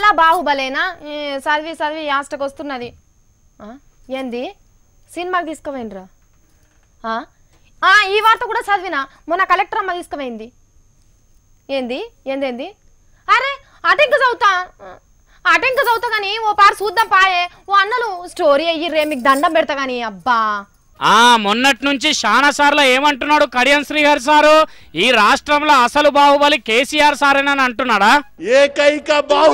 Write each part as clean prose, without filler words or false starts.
బాహుబలేనా చదివి చదివి యాస్టకు వస్తున్నది ఏంది సినిమాకి తీసుకుపోయినరా ఈ వార్త కూడా చదివినా మొన్న కలెక్టర్ అమ్మ తీసుకుపోయింది ఏంది ఏందేంది అరే అటెంక చదువుతా కానీ ఓ పారు చూద్దాం పాయే ఓ అన్నలు స్టోరీ అయ్యిర్రే మీకు దండం పెడతా కానీ అబ్బా మొన్నటి నుంచి చాలా సార్లు ఏమంటున్నాడు కడియం శ్రీహరి సారు ఈ రాష్ట్రంలో అసలు బాహుబలి కేసీఆర్ సారేనని అంటున్నాడా ఏకైక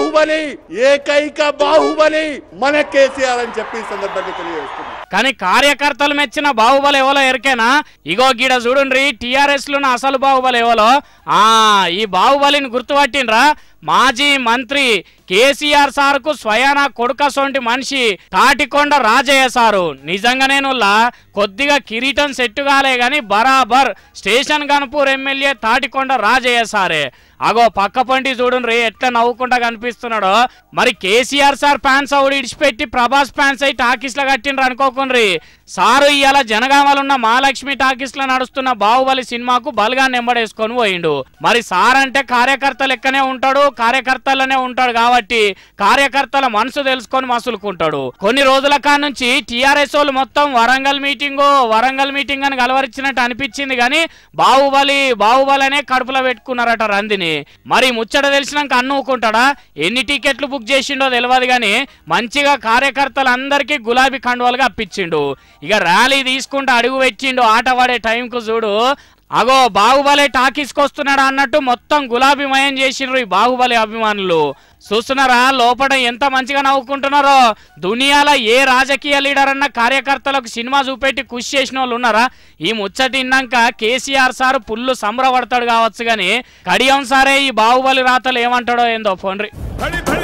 బాహుబలి మన కేసీఆర్ అని చెప్పి సందర్భంగా తెలియజేస్తున్నా కానీ కార్యకర్తలు మెచ్చిన బాహుబలి ఎవలో ఎరికేనా ఇగో గీడ చూడుండ్రి టీఆర్ఎస్ లోన అసలు బాహుబలి ఎవలో ఈ బాహుబలిని గుర్తుపట్టిండ్రా మాజీ మంత్రి కేసీఆర్ సార్కు స్వయాన కొడుకసొంటి మనిషి తాటికొండ రాజయ్య సారు నిజంగానేనుల్లా కొద్దిగా కిరీటం సెట్టు కాలే గాని బరాబర్ స్టేషన్ గన్పూర్ ఎమ్మెల్యే తాటికొండ రాజయ్య సారే అగో పక్క పంటి చూడుండ్రి ఎట్లా నవ్వుకుంటా కనిపిస్తున్నాడో మరి కేసీఆర్ సార్ ఫ్యాన్స్ అవుడు ఇడిచిపెట్టి ప్రభాస్ ఫ్యాన్స్ అయి టాకీస్ లో కట్టిండ్రు అనుకోకుండ్రి సారు ఇవాళ జనగామలున్న మహాలక్ష్మి టాకీస్ లో నడుస్తున్న బాహుబలి సినిమాకు బలగా నెంబడేసుకొని పోయిండు మరి సార్ అంటే కార్యకర్త లెక్కనే ఉంటాడు కార్యకర్తలనే ఉంటాడు కాబట్టి కార్యకర్తల మనసు తెలుసుకొని మసులుకుంటాడు కొన్ని రోజుల కానుంచి టీఆర్ఎస్ వాళ్ళు మొత్తం వరంగల్ మీటింగ్ అని గలవరించినట్టు అనిపించింది కానీ బాహుబలి అనే కడుపులో పెట్టుకున్నారట రందిని మరి ముచ్చట తెలిసినాక అన్నుకుంటాడా ఎన్ని టికెట్లు బుక్ చేసిండో తెలియదు గాని మంచిగా కార్యకర్తలందరికీ గులాబీ కండువాలుగా అప్పించిండు ఇక ర్యాలీ తీసుకుంటూ అడుగు పెట్టిండు ఆట పడే టైంకు చూడు అగో బాహుబలి టాకీస్కి వస్తున్నాడా అన్నట్టు మొత్తం గులాబీమయం చేసిండ్రు ఈ బాహుబలి అభిమానులు చూస్తున్నారా లోపల ఎంత మంచిగా నవ్వుకుంటున్నారో దునియాలో ఏ రాజకీయ లీడర్ అన్న కార్యకర్తలకు సినిమా చూపెట్టి కృషి చేసిన వాళ్ళు ఉన్నారా ఈ ముచ్చటిన్నాక కేసీఆర్ సార్ పుల్లు సంబరపడతాడు కావచ్చు గాని కడియం సారే ఈ బాహుబలి రాతలు ఏమంటాడో ఏందో పోండ్రి